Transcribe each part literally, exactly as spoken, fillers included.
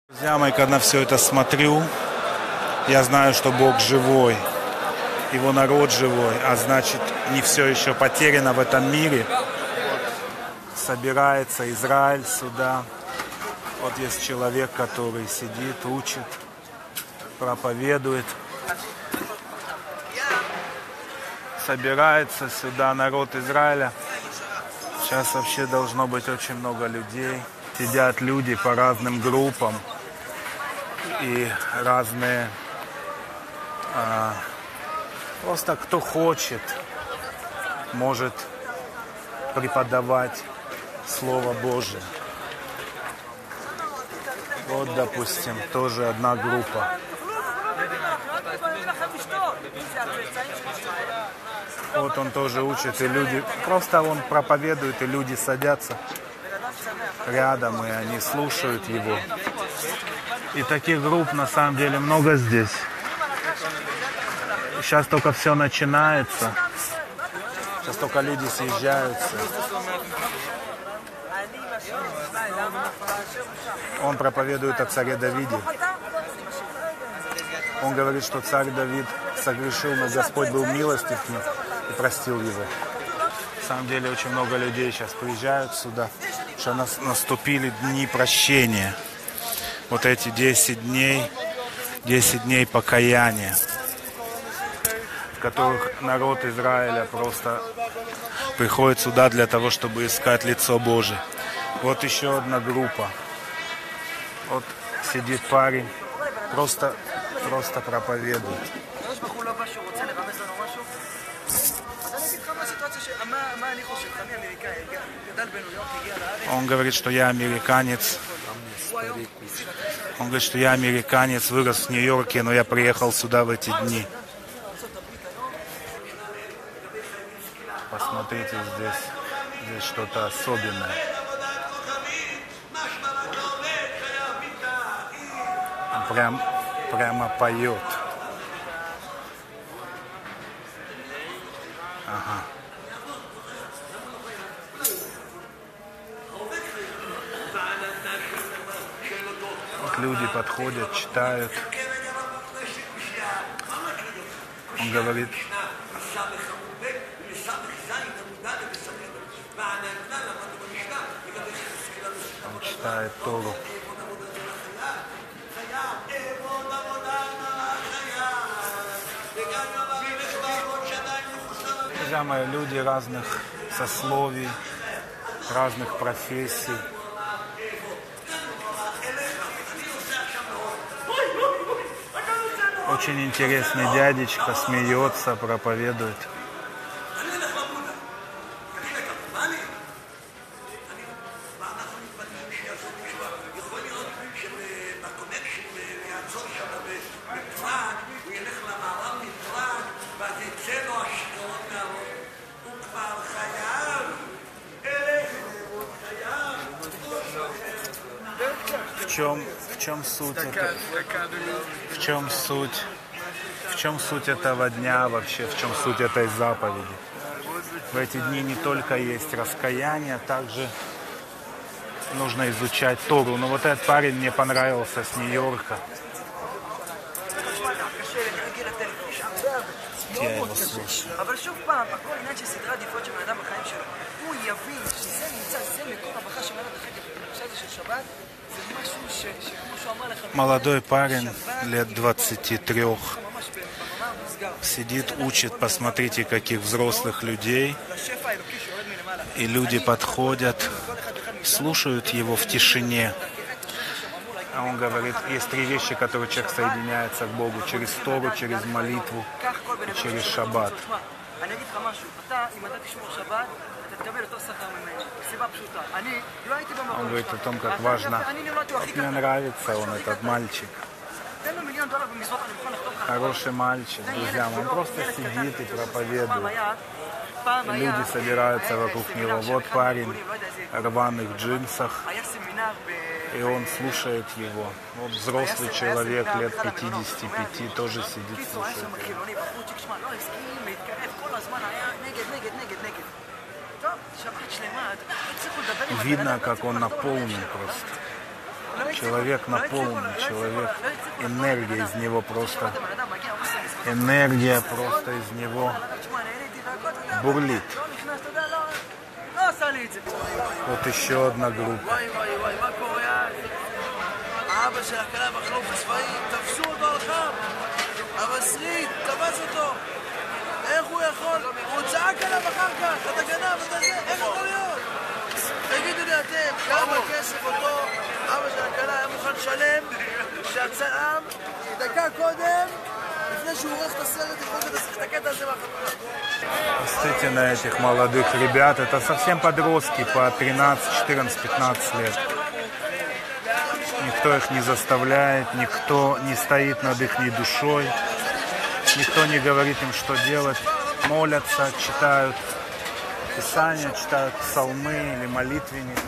Друзья мои, когда на все это смотрю, я знаю, что Бог живой, Его народ живой, а значит, не все еще потеряно в этом мире. Собирается Израиль сюда. Вот есть человек, который сидит, учит, проповедует. Собирается сюда народ Израиля. Сейчас вообще должно быть очень много людей. Сидят люди по разным группам. И разные, а, просто кто хочет, может преподавать Слово Божие. Вот, допустим, тоже одна группа. Вот он тоже учит, и люди, просто он проповедует, и люди садятся рядом, и они слушают его. И таких групп на самом деле много здесь. Сейчас только все начинается. Сейчас только люди съезжаются. Он проповедует о царе Давиде. Он говорит, что царь Давид согрешил, но Господь был милостив к ним и простил его. На самом деле очень много людей сейчас приезжают сюда, что наступили дни прощения. Вот эти десять дней, десять дней покаяния, в которых народ Израиля просто приходит сюда для того, чтобы искать лицо Божие. Вот еще одна группа. Вот сидит парень, просто, просто проповедует. Он говорит, что я американец. Он говорит, что я американец, вырос в Нью-Йорке, но я приехал сюда в эти дни. Посмотрите, здесь, здесь что-то особенное. Он прям, прямо поет. Ага. Вот люди подходят, читают. Он говорит, он читает Тору. Друзья мои, люди разных сословий, разных профессий. Очень интересный дядечка, смеется, проповедует. В чем, в чем суть это? В чем суть? В чем суть этого дня вообще? В чем суть этой заповеди? В эти дни не только есть раскаяние, также нужно изучать Тору. Но вот этот парень мне понравился с Нью-Йорка. Я его слушаю. Молодой парень, лет двадцати трёх, сидит, учит, посмотрите, каких взрослых людей. И люди подходят, слушают его в тишине. А он говорит, есть три вещи, которые человек соединяется к Богу. Через Тору, через молитву и через шаббат. Он говорит о том, как важно. Вот мне нравится он, этот мальчик. Хороший мальчик, друзья. Он просто сидит и проповедует. И люди собираются вокруг него. Вот парень в рваных джинсах. И он слушает его. Вот взрослый человек лет пятидесяти пяти тоже сидит, слушает его. Видно, как он наполнен просто. Человек наполнен, человек, энергия из него просто, энергия просто из него бурлит. Вот еще одна группа. תגידו לי אתם, כמה כסף אותו אבא של הכלה היה מוכן לשלם שהצלם דקה קודם לפני שהוא עורך את הסרט יכול את הקטע הזה מהחתונה. Посмотрите на этих молодых ребят, это совсем подростки по тринадцать, четырнадцать, пятнадцать лет. Никто их не заставляет, никто не стоит над их душой, никто не говорит им, что делать. Молятся, читают Писания, читают псалмы или молитвенник.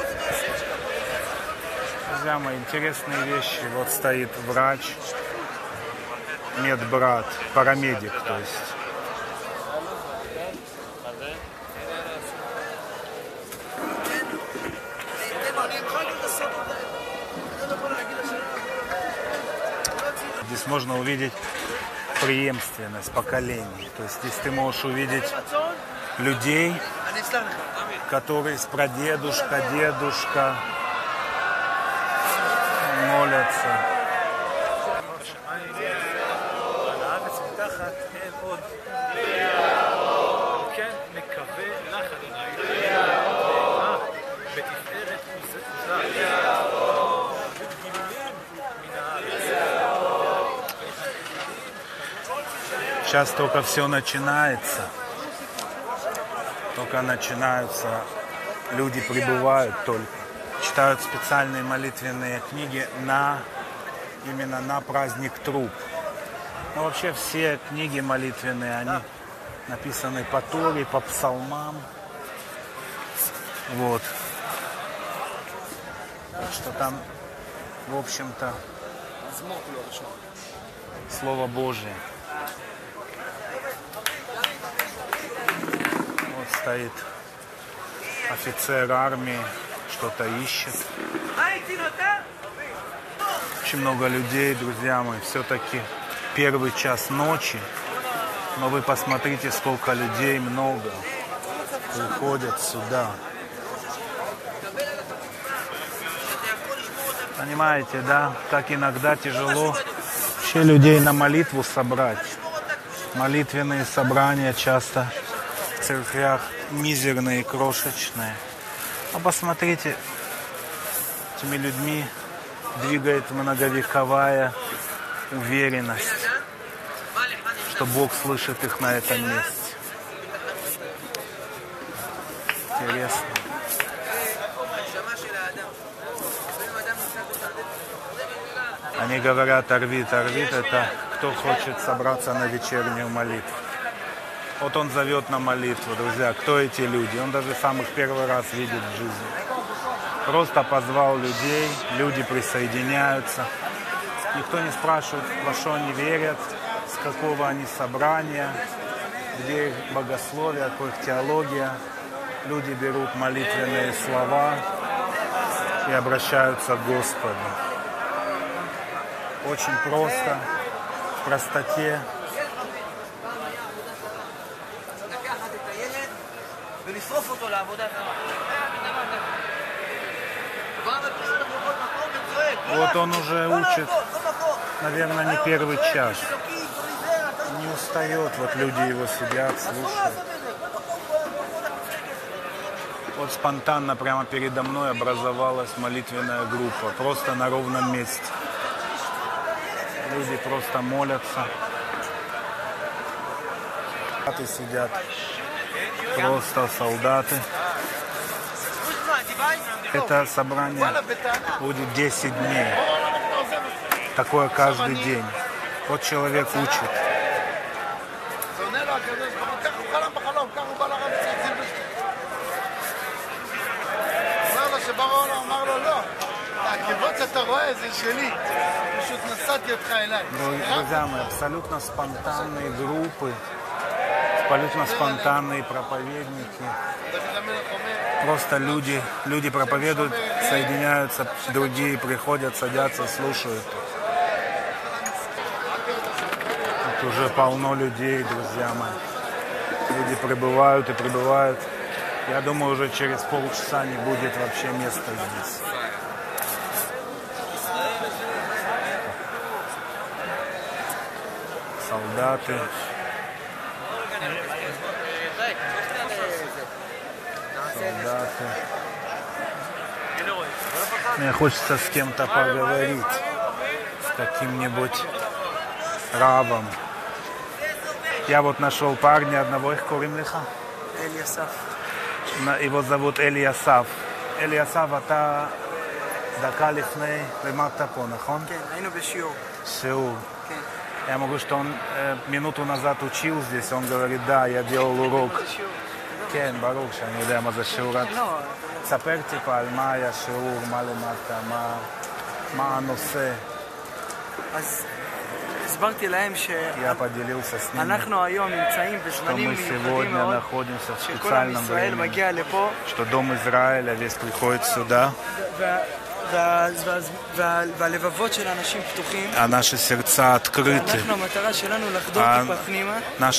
Друзья мои, интересные вещи. Вот стоит врач, медбрат, парамедик, то есть. Здесь можно увидеть преемственность поколений. То есть здесь ты можешь увидеть людей, которые с прадедушка, дедушка молятся. Сейчас только все начинается. Только начинаются, люди прибывают только. Читают специальные молитвенные книги на, именно на праздник труп. Но вообще все книги молитвенные, они написаны по Торе, по псалмам. Вот. Так что там, в общем-то, Слово Божие. Стоит офицер армии, что-то ищет. Очень много людей, друзья мои, все-таки первый час ночи. Но вы посмотрите, сколько людей много приходят сюда. Понимаете, да, как иногда тяжело вообще людей на молитву собрать. Молитвенные собрания часто в церквях мизерные, крошечные. А посмотрите, этими людьми двигает многовековая уверенность, что Бог слышит их на этом месте. Интересно. Они говорят, орвит, орвит, это кто хочет собраться на вечернюю молитву. Вот он зовет на молитву, друзья. Кто эти люди? Он даже сам их первый раз видит в жизни. Просто позвал людей, люди присоединяются. Никто не спрашивает, во что они верят, с какого они собрания, где их богословие, какая их теология. Люди берут молитвенные слова и обращаются к Господу. Очень просто, в простоте. Вот он уже учит, наверное, не первый час. Не устает, вот люди его сидят, слушают. Вот спонтанно прямо передо мной образовалась молитвенная группа, просто на ровном месте. Люди просто молятся. Солдаты сидят, просто солдаты. Это собрание будет десять дней. Такое каждый день. Вот человек учит. Друзья мои, абсолютно спонтанные группы, абсолютно спонтанные проповедники. Просто люди, люди проповедуют соединяются другие, приходят, садятся, слушают. Тут уже полно людей, друзья мои. Люди прибывают и прибывают. Я думаю, уже через полчаса не будет вообще места здесь. Солдаты. Солдаты. Мне хочется с кем-то поговорить. С каким-нибудь рабом. Я вот нашел парня одного, их курим лиха. Элиасав. Его зовут Элиасав. Элиасав, אתה דקה לפני לימדת פה, נכון? כן, היינו בשיעור. שיעור. כן. Я могу, что он э, минуту назад учил здесь, он говорит, да, я делал урок. כן, ברור שאני יודע מה זה שיעור. תספר טיפה על מה היה שיעור, מה למדת, מה, מה הנושא. אז הסברתי להם שאנחנו היום נמצאים בזמנים מיוחדים מאוד, שכל עם ישראל מגיע לפה, והלבבות של האנשים פתוחים, ואנחנו, המטרה שלנו לחדור טיפה פנימה,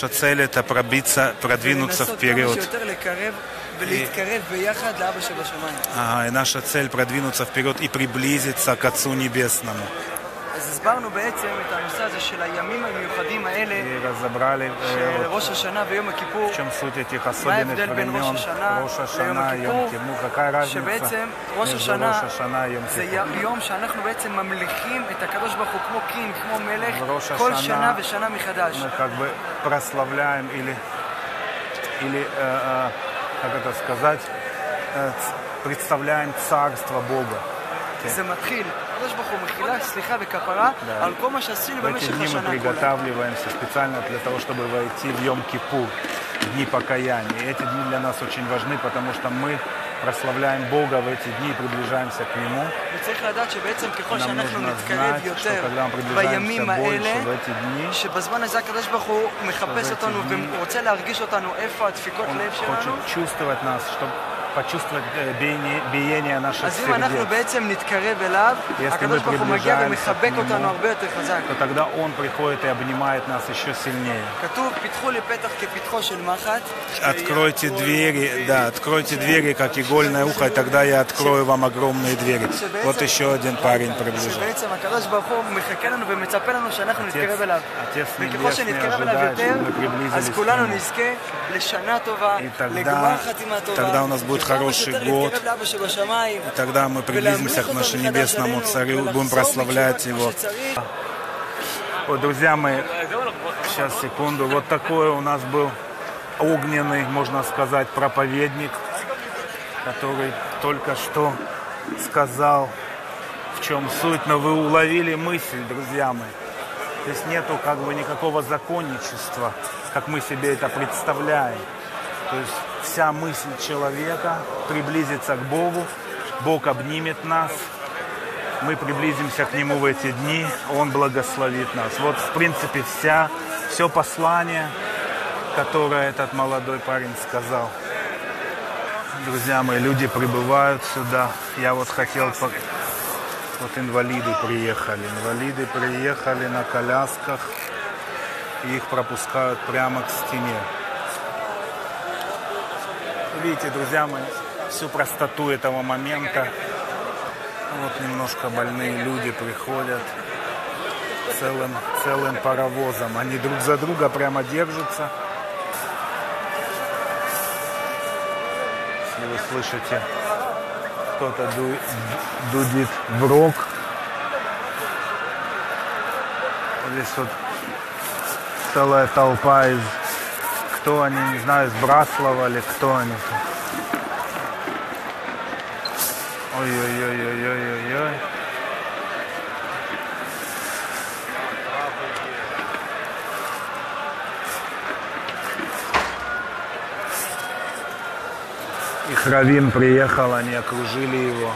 ולנסות כמה שיותר לקרב ולהתקרב ביחד לאבא שבשמיים. Наша цель продвинуться вперед и приблизиться к Отцу Небесному. אז הסברנו בעצם את הנושא הזה של הימים המיוחדים האלה של ראש השנה ויום הכיפור, מה ההבדל בין ראש השנה ליום הכיפור, שבעצם ראש השנה זה יום שאנחנו בעצם ממליכים את הקדוש ברוך הוא כמו קין, כמו מלך, כל שנה ושנה מחדש. прославляем или, или как это сказать, представляем царство Бога. זה מתחיל. הקדוש ברוך הוא מחילה, סליחה וכפרה על כל מה שעשינו במשך השנה כולה. Мы приготавливаемся специально для того, чтобы войти в Йом-Кипур, дни покаяния. И эти дни для нас очень важны, потому что мы прославляем Бога в эти дни и приближаемся к Нему. וצריך לדעת שבעצם ככל שאנחנו נתקרב יותר בימים האלה, שבזמן הזה הקדוש ברוך הוא מחפש אותנו ורוצה להרגיש אותנו איפה הדפיקות לב שלנו. чувствовать нас, чтобы почувствовать биение, биение наших сердец. Если мы приближаемся к Нему, то тогда Он приходит и обнимает нас еще сильнее. Откройте двери, да, откройте двери, как игольное ухо, и тогда я открою вам огромные двери. Вот еще один парень приближается. Отец Небесный ожидает, чтобы мы приблизились к Нему. И тогда, тогда у нас будет хороший год, и тогда мы приблизимся к нашему Небесному Царю, будем прославлять Его. Вот, друзья мои, сейчас, секунду, вот такой у нас был огненный, можно сказать, проповедник, который только что сказал, в чем суть, но вы уловили мысль, друзья мои. То есть нету как бы никакого законничества, как мы себе это представляем. То есть вся мысль человека приблизиться к Богу, Бог обнимет нас, мы приблизимся к Нему в эти дни, Он благословит нас. Вот, в принципе, вся, все послание, которое этот молодой парень сказал. Друзья мои, люди прибывают сюда. Я вот хотел... Вот инвалиды приехали. Инвалиды приехали на колясках, и их пропускают прямо к стене. Видите, друзья мои, всю простоту этого момента. Вот немножко больные люди приходят целым, целым паровозом. Они друг за друга прямо держатся. Если вы слышите, кто-то ду, дудит в рог. Здесь вот целая толпа из... Кто они, не знаю, из Браслава или кто они. Ой-ой-ой-ой-ой-ой-ой. Их раввин приехал, они окружили его.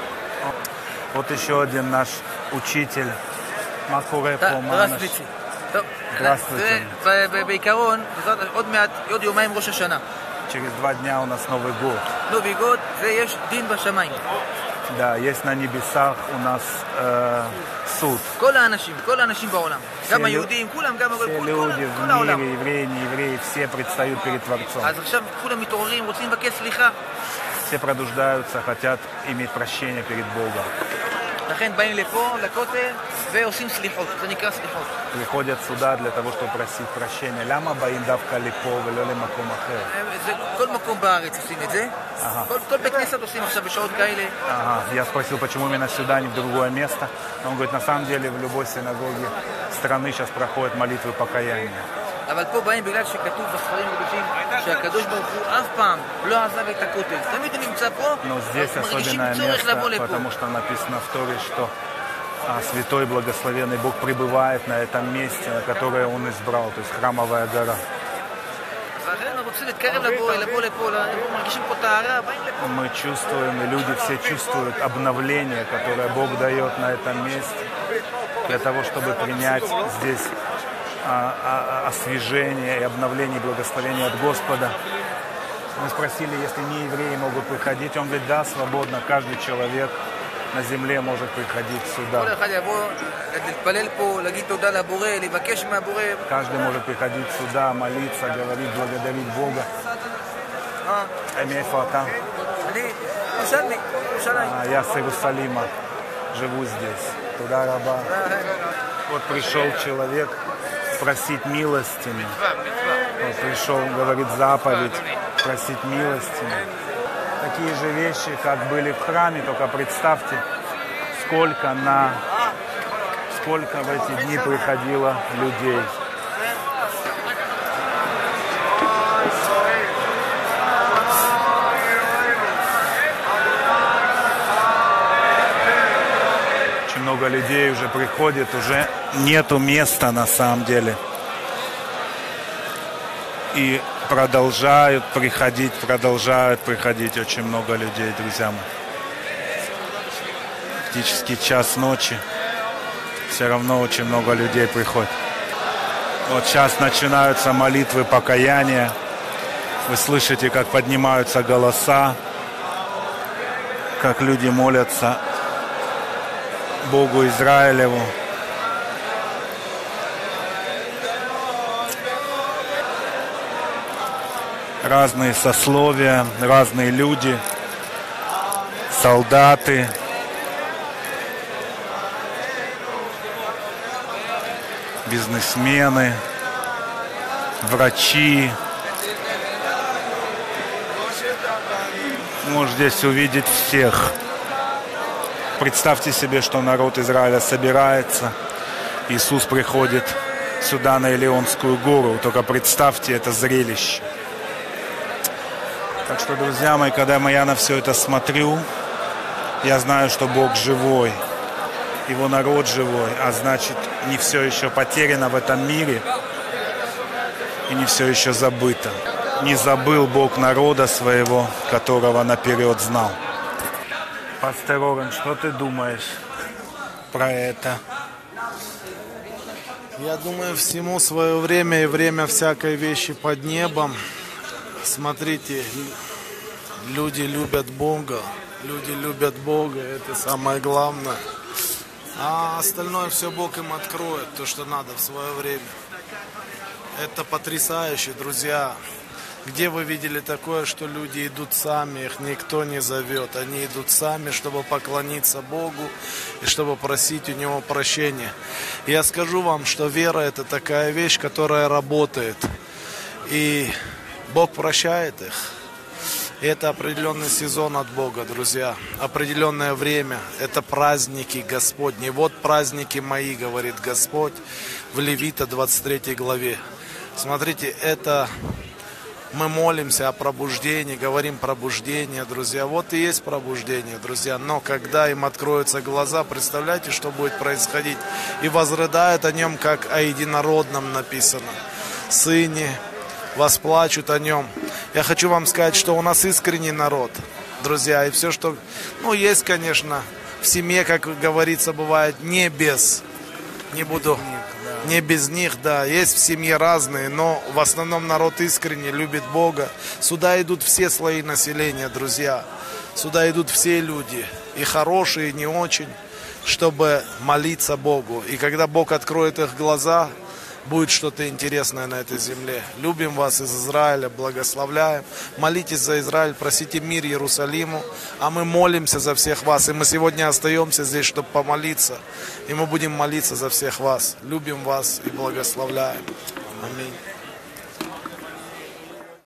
Вот еще один наш учитель. Здравствуйте. Здравствуйте. בעיקרון, עוד מעט, עוד יומיים ראש השנה. Через два дня у нас Новый год. Новый год, ויש דין בשמיים. Да, есть на небесах у нас э, суд. כל האנשים, כל האנשים בעולם. גם היהודים, כולם, גם все люди в мире, евреи, не евреи, все предстают перед Творцом. אז עכשיו כולם מתעוררים, רוצים לבקש סליחה. Все пробуждаются, хотят иметь прощение перед Богом. לכן באים לפה, לכותל, ועושים סליחות. זה נקרא סליחות. Приходят сюда для того, чтобы просить прощения. למה באים דווקא לפה ולא למקום אחר? כל מקום בארץ עושים את זה. כל בית כנסת עושים עכשיו בשעות כאלה. Я спросил, почему именно сюда, не в другое место. Он говорит, на самом деле в любой синагоге страны сейчас проходят молитвы покаяния. אבל פה באים бегלל שכתוב בספרים הקדושים שהקדוש ברוך הוא אף פעם לא עזב את הכותל. תמיד הוא נמצא פה, מרגישים צורך לבוא לפה. Потому что написано в Торе, что а, Святой Благословенный Бог пребывает на этом месте, на которое Он избрал, то есть Храмовая гора. Мы чувствуем, и люди все чувствуют обновление, которое Бог дает на этом месте, для того, чтобы принять здесь освежение и обновление и благословение от Господа. Мы спросили, если не евреи могут приходить. Он говорит, да, свободно, каждый человек на земле может приходить сюда. Каждый может приходить сюда, молиться, говорить, благодарить Бога. Я с Иерусалима живу здесь. Туда раба. Вот пришел человек просить милостины. Он пришел, говорит, заповедь, просить милостины. Такие же вещи, как были в храме, только представьте, сколько на, сколько в эти дни приходило людей. Много людей уже приходит, уже нету места на самом деле. И продолжают приходить, продолжают приходить очень много людей, друзья мои. Практически час ночи. Все равно очень много людей приходит. Вот сейчас начинаются молитвы покаяния. Вы слышите, как поднимаются голоса, как люди молятся Богу Израилеву. Разные сословия, разные люди, солдаты, бизнесмены, врачи. Можно здесь увидеть всех. Представьте себе, что народ Израиля собирается. Иисус приходит сюда, на Илионскую гору. Только представьте это зрелище. Так что, друзья мои, когда я на все это смотрю, я знаю, что Бог живой. Его народ живой. А значит, не все еще потеряно в этом мире. И не все еще забыто. Не забыл Бог народа своего, которого наперед знал. Пастор Орен, что ты думаешь про это? Я думаю, всему свое время и время всякой вещи под небом. Смотрите, люди любят Бога, люди любят Бога, это самое главное. А остальное все Бог им откроет, то, что надо в свое время. Это потрясающе, друзья. Где вы видели такое, что люди идут сами, их никто не зовет. Они идут сами, чтобы поклониться Богу и чтобы просить у Него прощения. Я скажу вам, что вера – это такая вещь, которая работает. И Бог прощает их. И это определенный сезон от Бога, друзья. Определенное время. Это праздники Господни. Вот праздники мои, говорит Господь в Левита двадцать третьей главе. Смотрите, это... Мы молимся о пробуждении, говорим пробуждение, друзья. Вот и есть пробуждение, друзья. Но когда им откроются глаза, представляете, что будет происходить? И возрыдают о нем, как о единородном написано. Сыне, восплачут о нем. Я хочу вам сказать, что у нас искренний народ, друзья. И все, что... Ну, есть, конечно, в семье, как говорится, бывает не без. Не буду... да. Не без них, да. Есть в семье разные, но в основном народ искренне любит Бога. Сюда идут все слои населения, друзья. Сюда идут все люди, и хорошие, и не очень, чтобы молиться Богу. И когда Бог откроет их глаза, будет что-то интересное на этой земле. Любим вас из Израиля, благословляем. Молитесь за Израиль, просите мир Иерусалиму. А мы молимся за всех вас. И мы сегодня остаемся здесь, чтобы помолиться. И мы будем молиться за всех вас. Любим вас и благословляем. Аминь.